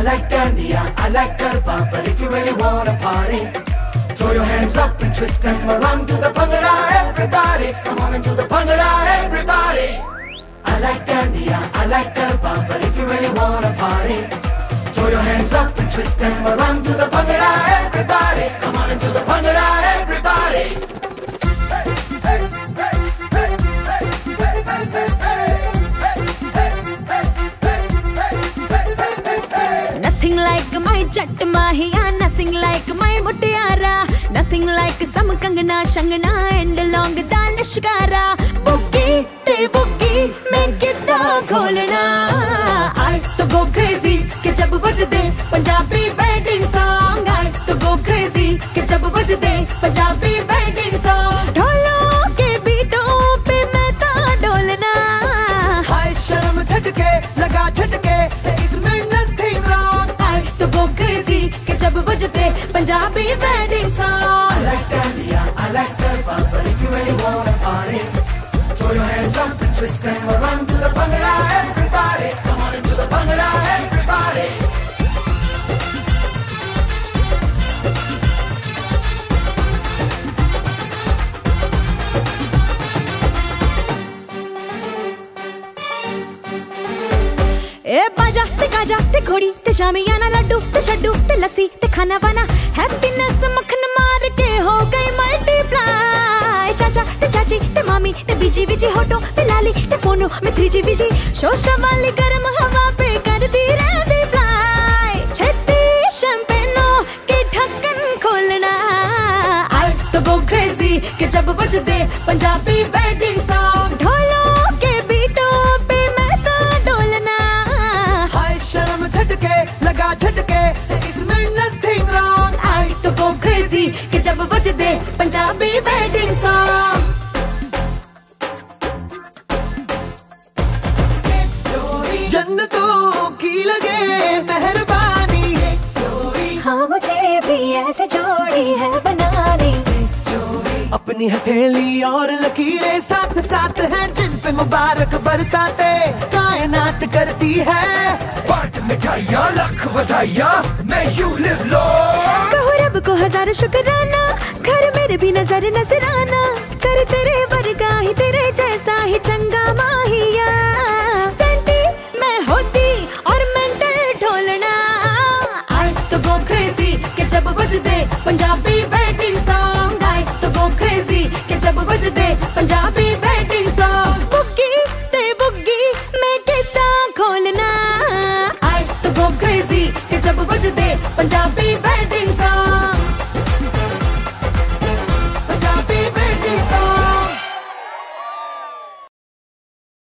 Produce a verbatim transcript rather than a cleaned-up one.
like dandiya, I like garba, but if you really wanna party, throw your hands up and twist them around. Do the bhangra, everybody. Come on and do the bhangra, everybody. I like dandiya, I like garba, but if you really wanna party, throw your hands up and twist them around. Do the bhangra, everybody. Come on and do the bhangra, everybody. Nothing like my Jat Mahiya, nothing like my Mutiara, nothing like some Kangana, Shangana and long dal shikara. Boogie, te boogie, main gita kholna. I to go crazy, ke jab bajde Punjabi wedding song. I to go crazy, ke jab bajde Punjabi wedding song. Dholo ke beaton pe main ta dolna. Hai sharam jhatke, laga jhatke, isme nothing wrong. I to go crazy, ke jab bajde Punjabi wedding song. I like dandiya, I like garba, but if you really wanna party, throw your hands up and twist them around. Do the bhangra, everybody. Come on and do the bhangra, everybody. ए बाजा ते Gaza ते घोड़ी ते शामियाना लड्डू ते शड्डू ते लस्सी ते खाना वाना हैप्पीनेस मक्खन मार के हो गई मल्टीप्लाई। चाचा ते चाची ते मामी ते बीजी बीजी होटो पे लाली ते फोनो में थ्री जी बीजी शोशा वाली गर्म हवा पे कर दी रहती फ्लाई। छेती शैंपेनो के ढक्कन खोलना। आई तो गो क्रेजी के जब बजदे पंजाबी वेडिंग सॉन्ग। ढोलों के बीटों पे मैं तो डोलना। शर्म झटके लगा झटके इसमें nothing wrong. I to go crazy कि जब बजदे पंजाबी wedding song. जन्नतों की लगे मेहरबानी, हाँ मुझे भी ऐसे जोड़ी है बनानी। अपनी हथेली और लकीरें साथ साथ हैं जिन पे मुबारक बरसाते कायनात करती है। बांट मिठाइयाँ लाख बधाइयाँ, मैं यू लिव लॉन्ग। कहो रब को हजार शुक्राना, घर मेरे भी नजर नजराना। कर तेरे वर्गा ही तेरे जैसा ही चंगा माहिया। सेंटी मैं होती और मेंटल ढोलना। आई तो गो क्रेजी के जब बजदे पंजाबी वेडिंग सॉन्ग। आई तो गो क्रेजी के जब बजदे पंजाबी वेडिंग सॉन्ग। बुग्गी ते बुग्गी मैं कितना खोलना। आई तो गो क्रेजी के जब बजदे पंजाबी